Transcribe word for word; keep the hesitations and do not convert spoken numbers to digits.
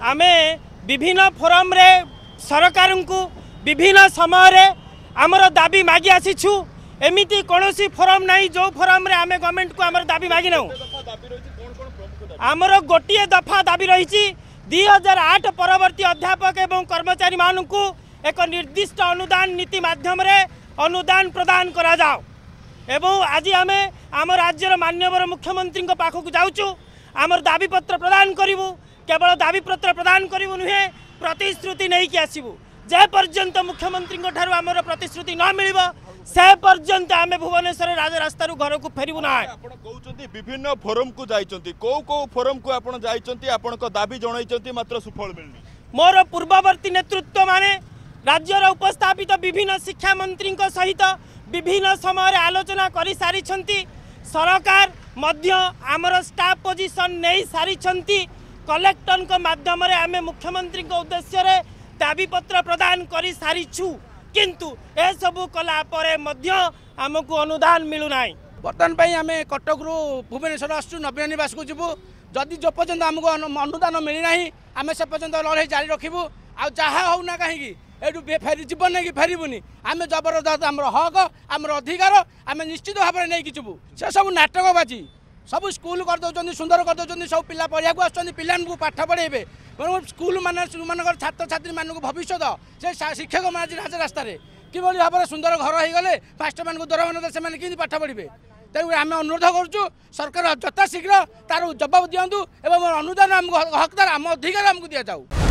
आमे विभिन्न फोरम रे सरकार को विभिन्न समय आमर दाबी मागी आसीछु। एमिति कौनसी फोरम नहीं जो फोरम रे आमे गवर्नमेंट को आमर दाबी मागी नौ। आमर गोटे दफा दाबी रही दुई हजार आठ परवर्ती अध्यापक एवं कर्मचारी मानू एक निर्दिष्ट अनुदान नीति माध्यम रे अनुदान प्रदान करा जाओ। एवं आज आमे आम राज्यर माननीय मुख्यमंत्री पाखक जाऊँ आमर दाबी पत्र प्रदान करूँ। केवल दाबी पत्र प्रदान करूँ नुहे प्रतिश्रुति नहीं कि आसबू। जे पर्यंत मुख्यमंत्री ठारू आमर प्रतिश्रुति न मिल से पर्यंत आमे भुवनेश्वर राज रास्ता घर को फेरबू ना। विभिन्न फोरम को जाइछंती को को फोरम को आपण जाइछंती आपण को दाबी जणाइछंती मात्र सुफल मिलनी। मोर पूर्ववर्ती नेतृत्व माने राज्यर उपस्थापित विभिन्न शिक्षा मंत्री सहित विभिन्न समय आलोचना कर सारी सरकार मध्य आमर स्टाफ पोजिशन नहीं सारी कलेक्टर को माध्यम रे आमे मुख्यमंत्री उद्देश्य रे दाबी पत्र प्रदान कर सारीछु किंतु ए सबु कला परे मध्य आमको अनुदान मिलु नाही। बर्तमान पई आमे कटक रु भुवनेश्वर आसु नवीन निवास को जीवु जदि जो पर्यंत आमको अनुदान मिली नाही आमे से पर्यंत लड़ाई जारी रखिबु। आ जहा हो ना कहीं एटू फेरी जीवन नहीं फेरबुनि आमे जबरदस्त आमर हक आमर अधिकार आमे निश्चित भाव में नहीं जीवु। से सब नाटक बाजी सब स्कूल कर दौरान सुंदर कर दौरान सब पिला पढ़िया आसुच्च पिला पाठ पढ़ेबे स्कूल मान मान छात्र छात्री मान भविष्य से शिक्षक मान राज रास्ता कि भाव में सुंदर घर हो गले मास्टर मान दरमा से कि पाठ पढ़े। तेणु आम अनुरोध करुँ सरकार यथाशीघ्र तार जवाब दिंतु एवं अनुदान हकदार आम अधिकार आमको दि जाऊ।